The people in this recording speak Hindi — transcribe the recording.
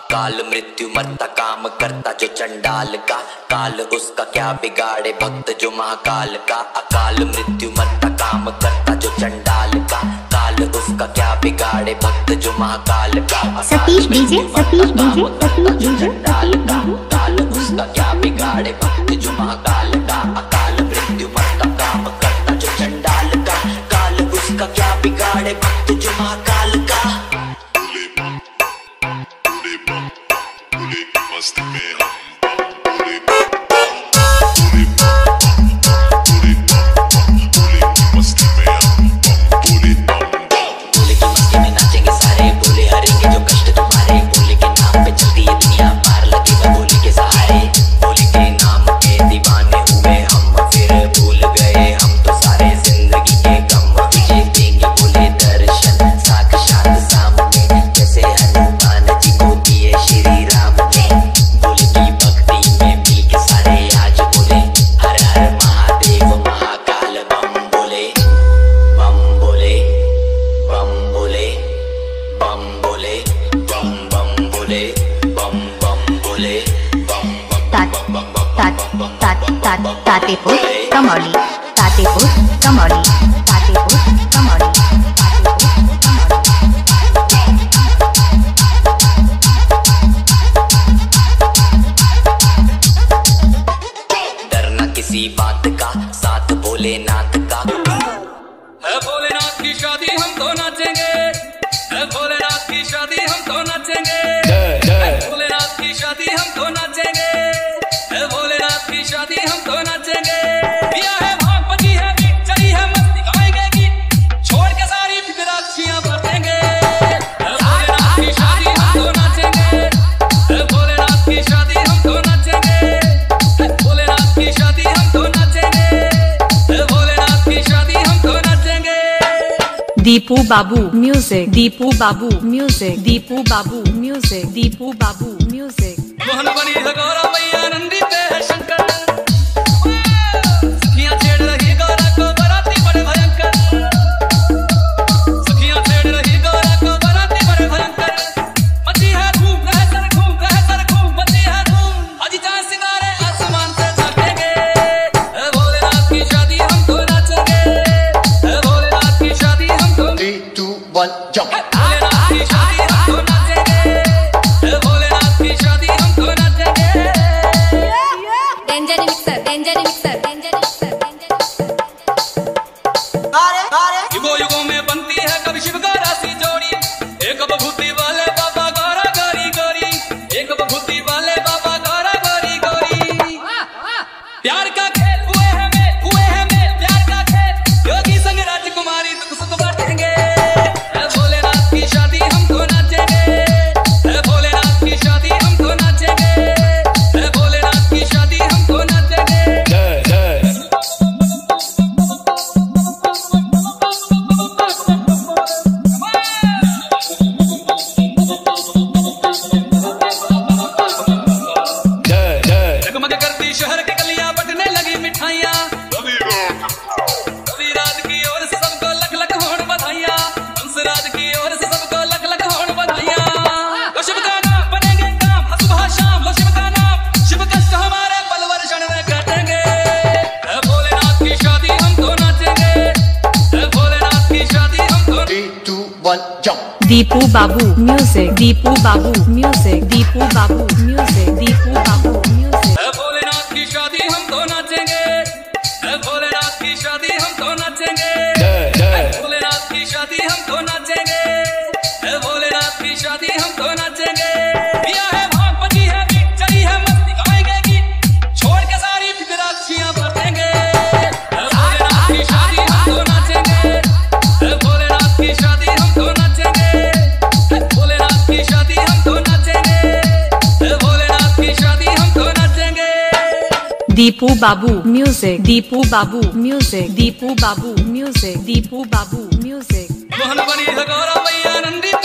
अकाल मृत्यु मरता काम करता जो चंडाल का, काल उसका क्या बिगाड़े भक्त जो महाकाल का। अकाल मृत्यु मरता काम करता जो चंडाल का, काल उसका क्या बिगाड़े भक्त जो महाकाल का। Satish DJ, Satish DJ, Satish DJ, चंडाल का, काल उसका क्या बिगाड़े भक्त जो महाकाल का। अकाल मृत्यु मरता काम करता जो चंडाल का, काल उसका क्या बिगाड़े भक्त जो महाकाल का। मस्त में तातेपुर कमौली, तातेपुर कमौली, तातेपुर कमौली, डरना किसी बात का, साथ भोलेनाथ का। है भोलेनाथ की शादी हम तो नाचेंगे, है भोलेनाथ की शादी हम तो नाचेंगे, भोलेनाथ की शादी हम तो नाचेंगे, है भोलेनाथ की शादी हम तो नाचेंगे। पिया है भांग पची है बीट चली है मस्ती गाएंगे गीत, छोड़ के सारी फिक्राक्षियां भरेंगे। है भोलेनाथ की शादी हम तो नाचेंगे, है भोलेनाथ की शादी हम तो नाचेंगे, है भोलेनाथ की शादी हम तो नाचेंगे, है भोलेनाथ की शादी हम तो नाचेंगे। Deepu Babu music, Deepu Babu music, Deepu Babu music, Deepu Babu music. Mohan बनी है गौरा मैया नंदी पे है शंकर, सखियां छेड़ रही गौरा को बराती बड़े भयंकर, सखियां छेड़ रही गौरा को बराती बड़े भयंकर। मची है धूम रह सर घूम रह सर घूम, मची है धूम अजी चांद सितारे आसमान से झांकेंगे। है भोलेनाथ की शादी हम तो नाचेंगे, है भोलेनाथ की शादी हम तो 3, 2, 1 jump। भोलेनाथ की शादी हम तो नाचेंगे, है भोलेनाथ की शादी हम तो नाचेंगे। Danger mixer, danger mixer, danger mixer, danger युगों युगों में बनती है कभी शिव गौरा सी जोड़ी, एक बभूति वाले बाबा गौरा गौरी गौरी, एक बभूति वाले बाबा गौरा गौरी गौरी। प्यार का खेल हुए हैं मेल प्यार का खेल, योगी संग राजकुमारी दुख सुख बांटेंगे। है भोलेनाथ की शादी हम तो नाचेंगे, है भोलेनाथ की शादी हम तो नाचेंगे, है भोलेनाथ की शादी हम तो नाचेंगे। जगमग करती शहर की गलियां बटने लगी मिठाइयां, रविराज की ओर से सबको लख लख होड़ बधाइयां, हंसराज की ओर से सबको लख लख होड़ बधाइयां। लो शिव का नाम बनेंगे काम सुबह शाम, लो शिव का नाम, शिव कष्ट हमारे पलवर क्षण में काटेंगे। है भोलेनाथ की शादी हम तो नाचेंगे, है भोलेनाथ की शादी हम तो 3, 2, 1 jump। Deepu Babu music, Deepu Babu music, Deepu Babu music, Deepu Babu music. है भोलेनाथ की शादी हम तो नाचेंगे, है भोलेनाथ की शादी हम तो नाचेंगे, है भोलेनाथ की शादी हम तो नाचेंगे, है भोलेनाथ की शादी हम तो नाचेंगे। पिया है भांग पची है बीट चली है मस्ती गाएंगे गीत, छोड़ के सारी फिक्राक्षियां भरेंगे। है भोलेनाथ की शादी हम तो नाचेंगे, है भोलेनाथ की शादी हम तो नाचेंगे, है भोलेनाथ की शादी हम तो नाचेंगे, है भोलेनाथ की शादी हम तो नाचेंगे। Deepu Babu music, Deepu Babu music, Deepu Babu music, Deepu Babu music. Mohan बनी है गौरा मैया नंदी